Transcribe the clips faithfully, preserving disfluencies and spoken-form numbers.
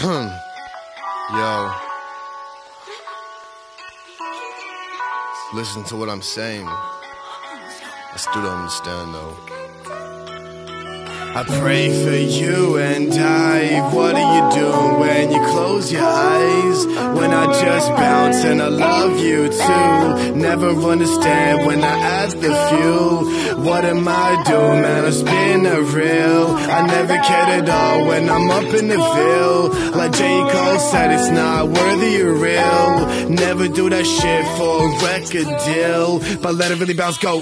Yo, listen to what I'm saying. I still don't understand though. I pray for you and I. What are you doing when you close your eyes? When I just bounce and I love you too. Never understand when I add the fuel. What am I doing, man? I'm spinning a reel. I never cared at all when I'm up in the field. Like J. Cole said, it's not worthy or real. Never do that shit for a record deal, but let it really bounce, go.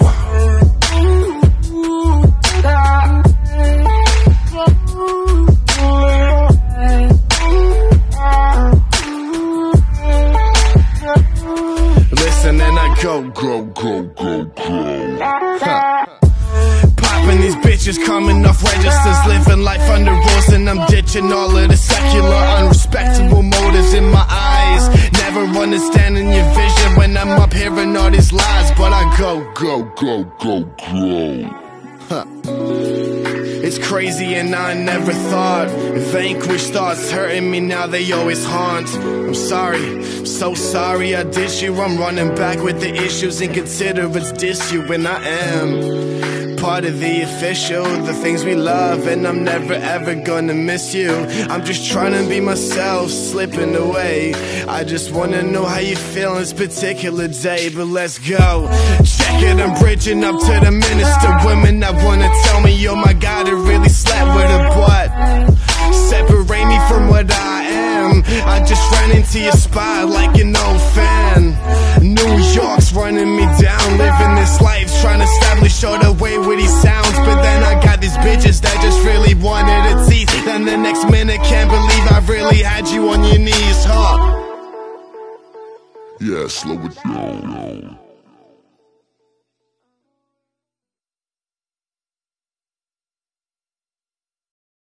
Listen and I go, go, go, go, go. Huh. Popping these bitches, coming off registers, living life under rules, and I'm ditching all of the secular, unrespectable motives in my eyes. Never understanding your vision when I'm up hearing all these lies, but I go, go, go, go, go. Huh. It's crazy and I never thought vanquished thoughts hurting me, now they always haunt. I'm sorry, I'm so sorry I dish you. I'm running back with the issues and consider it's diss you. And I am part of the official, the things we love, and I'm never ever gonna miss you. I'm just trying to be myself, slipping away. I just wanna know how you feel this particular day, but let's go. Check it, I'm bridging up to the minister. Women that wanna tell me, oh my God, it really slept with a butt. Separate me from what I am. I just ran into your spot like an old fan. New York's running me down, living this life, trying to establish all the way with these sounds. But then I got these bitches that just really wanted a teeth. Then the next minute can't believe I really had you on your knees, huh? Yeah, slow it down.